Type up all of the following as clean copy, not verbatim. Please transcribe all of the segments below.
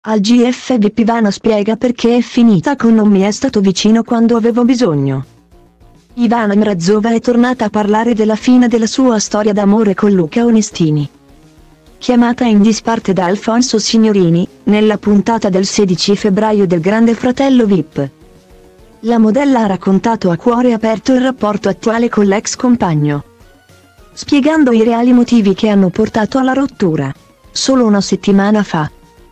Al GF Ivana spiega perché è finita con "non mi è stato vicino quando avevo bisogno". Ivana Mrazova è tornata a parlare della fine della sua storia d'amore con Luca Onestini. Chiamata in disparte da Alfonso Signorini, nella puntata del 16 febbraio del Grande Fratello VIP. La modella ha raccontato a cuore aperto il rapporto attuale con l'ex compagno, spiegando i reali motivi che hanno portato alla rottura. Solo una settimana fa,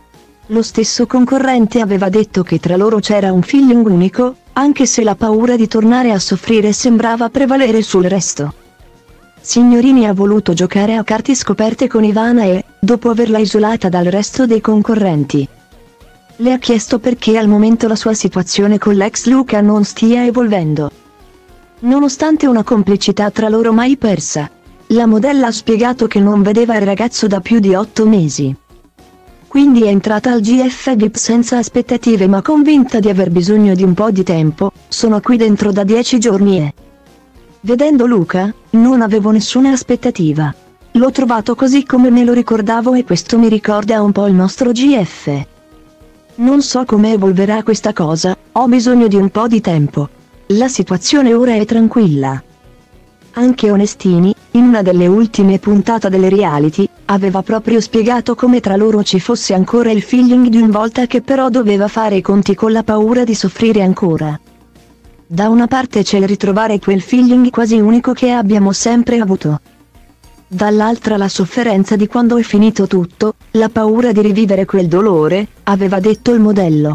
lo stesso concorrente aveva detto che tra loro c'era un feeling unico, anche se la paura di tornare a soffrire sembrava prevalere sul resto. Signorini ha voluto giocare a carte scoperte con Ivana e, dopo averla isolata dal resto dei concorrenti, le ha chiesto perché al momento la sua situazione con l'ex Luca non stia evolvendo, nonostante una complicità tra loro mai persa. La modella ha spiegato che non vedeva il ragazzo da più di 8 mesi. Quindi è entrata al GF VIP senza aspettative ma convinta di aver bisogno di un po' di tempo. "Sono qui dentro da 10 giorni e, vedendo Luca, non avevo nessuna aspettativa. L'ho trovato così come me lo ricordavo e questo mi ricorda un po' il nostro GF. Non so come evolverà questa cosa, ho bisogno di un po' di tempo. La situazione ora è tranquilla". Anche Onestini, in una delle ultime puntate delle reality, aveva proprio spiegato come tra loro ci fosse ancora il feeling di una volta che però doveva fare i conti con la paura di soffrire ancora. Da una parte c'è il ritrovare quel feeling quasi unico che abbiamo sempre avuto. Dall'altra la sofferenza di quando è finito tutto, la paura di rivivere quel dolore, aveva detto il modello.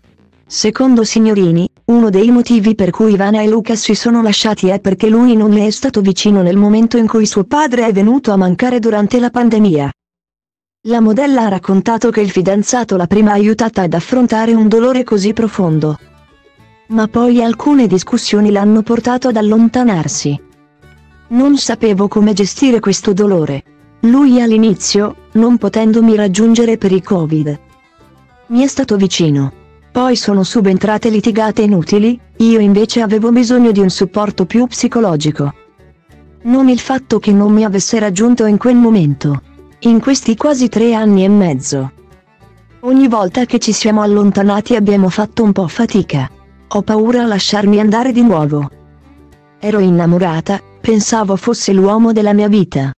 Secondo Signorini, uno dei motivi per cui Ivana e Luca si sono lasciati è perché lui non le è stato vicino nel momento in cui suo padre è venuto a mancare durante la pandemia. La modella ha raccontato che il fidanzato l'ha prima aiutata ad affrontare un dolore così profondo, ma poi alcune discussioni l'hanno portato ad allontanarsi. "Non sapevo come gestire questo dolore. Lui all'inizio, non potendomi raggiungere per il Covid, mi è stato vicino. Poi sono subentrate litigate inutili, io invece avevo bisogno di un supporto più psicologico. Non il fatto che non mi avesse raggiunto in quel momento. In questi quasi 3 anni e mezzo, ogni volta che ci siamo allontanati abbiamo fatto un po' fatica. Ho paura a lasciarmi andare di nuovo. Ero innamorata, pensavo fosse l'uomo della mia vita.